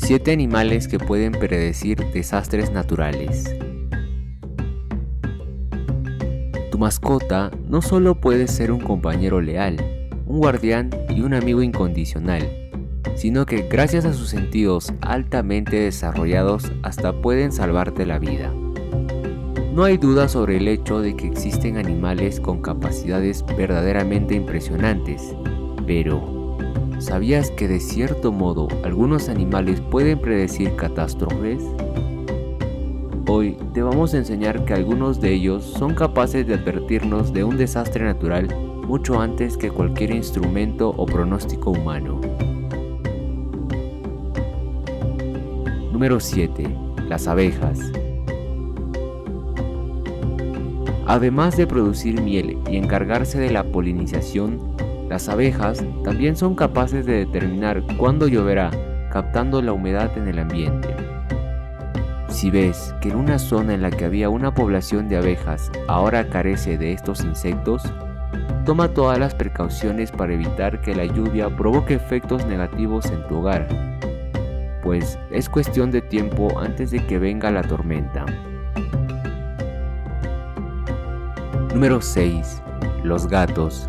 7 animales que pueden predecir desastres naturales. Tu mascota no solo puede ser un compañero leal, un guardián y un amigo incondicional, sino que gracias a sus sentidos altamente desarrollados hasta pueden salvarte la vida. No hay duda sobre el hecho de que existen animales con capacidades verdaderamente impresionantes, pero ¿sabías que de cierto modo algunos animales pueden predecir catástrofes? Hoy te vamos a enseñar que algunos de ellos son capaces de advertirnos de un desastre natural mucho antes que cualquier instrumento o pronóstico humano. Número 7. Las abejas. Además de producir miel y encargarse de la polinización, las abejas también son capaces de determinar cuándo lloverá, captando la humedad en el ambiente. Si ves que en una zona en la que había una población de abejas ahora carece de estos insectos, toma todas las precauciones para evitar que la lluvia provoque efectos negativos en tu hogar, pues es cuestión de tiempo antes de que venga la tormenta. Número 6. Los gatos.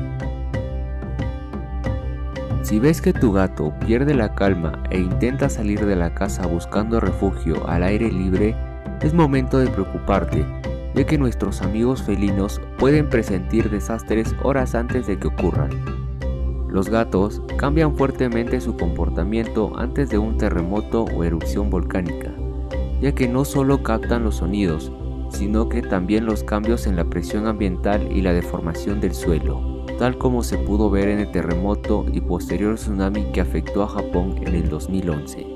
Si ves que tu gato pierde la calma e intenta salir de la casa buscando refugio al aire libre, es momento de preocuparte, ya que nuestros amigos felinos pueden presentir desastres horas antes de que ocurran. Los gatos cambian fuertemente su comportamiento antes de un terremoto o erupción volcánica, ya que no solo captan los sonidos, sino que también los cambios en la presión ambiental y la deformación del suelo, tal como se pudo ver en el terremoto y posterior tsunami que afectó a Japón en el 2011.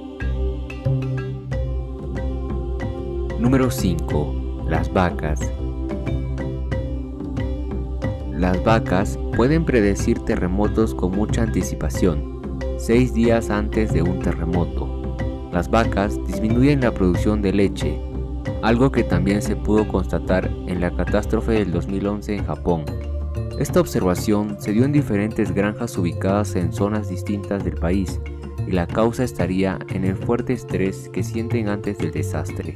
Número 5. Las vacas. Las vacas pueden predecir terremotos con mucha anticipación, 6 días antes de un terremoto. Las vacas disminuyen la producción de leche, algo que también se pudo constatar en la catástrofe del 2011 en Japón. Esta observación se dio en diferentes granjas ubicadas en zonas distintas del país, y la causa estaría en el fuerte estrés que sienten antes del desastre.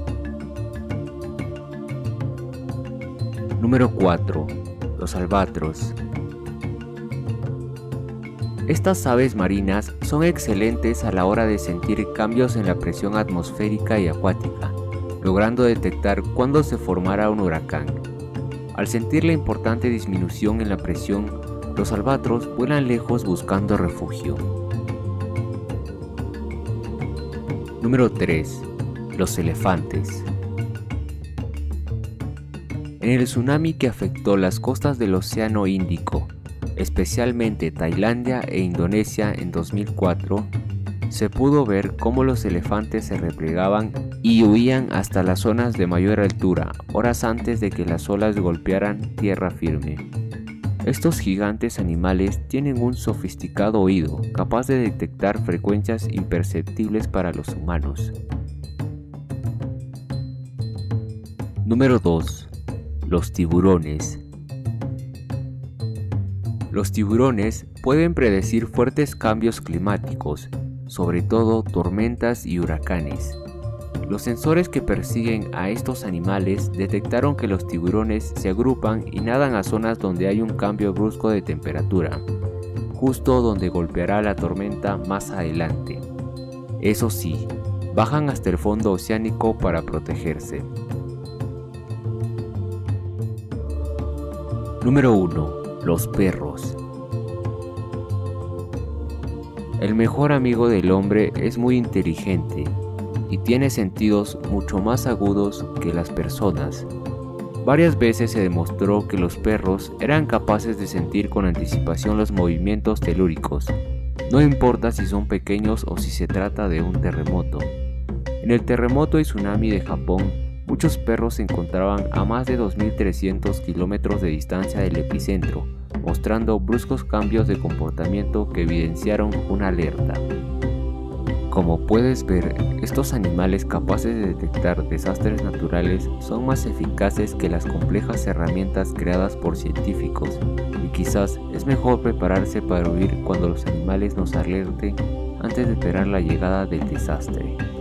Número 4. Los albatros. Estas aves marinas son excelentes a la hora de sentir cambios en la presión atmosférica y acuática, logrando detectar cuándo se formará un huracán. Al sentir la importante disminución en la presión, los albatros vuelan lejos buscando refugio. Número 3. Los elefantes. En el tsunami que afectó las costas del Océano Índico, especialmente Tailandia e Indonesia en 2004, se pudo ver cómo los elefantes se replegaban y huían hasta las zonas de mayor altura, horas antes de que las olas golpearan tierra firme. Estos gigantes animales tienen un sofisticado oído, capaz de detectar frecuencias imperceptibles para los humanos. Número 2. Los tiburones. Los tiburones pueden predecir fuertes cambios climáticos, sobre todo tormentas y huracanes. Los sensores que persiguen a estos animales detectaron que los tiburones se agrupan y nadan a zonas donde hay un cambio brusco de temperatura, justo donde golpeará la tormenta más adelante. Eso sí, bajan hasta el fondo oceánico para protegerse. Número 1. Los perros. El mejor amigo del hombre es muy inteligente y tiene sentidos mucho más agudos que las personas. Varias veces se demostró que los perros eran capaces de sentir con anticipación los movimientos telúricos, no importa si son pequeños o si se trata de un terremoto. En el terremoto y tsunami de Japón, muchos perros se encontraban a más de 2.300 kilómetros de distancia del epicentro, mostrando bruscos cambios de comportamiento que evidenciaron una alerta. Como puedes ver, estos animales capaces de detectar desastres naturales son más eficaces que las complejas herramientas creadas por científicos, y quizás es mejor prepararse para huir cuando los animales nos alerten antes de esperar la llegada del desastre.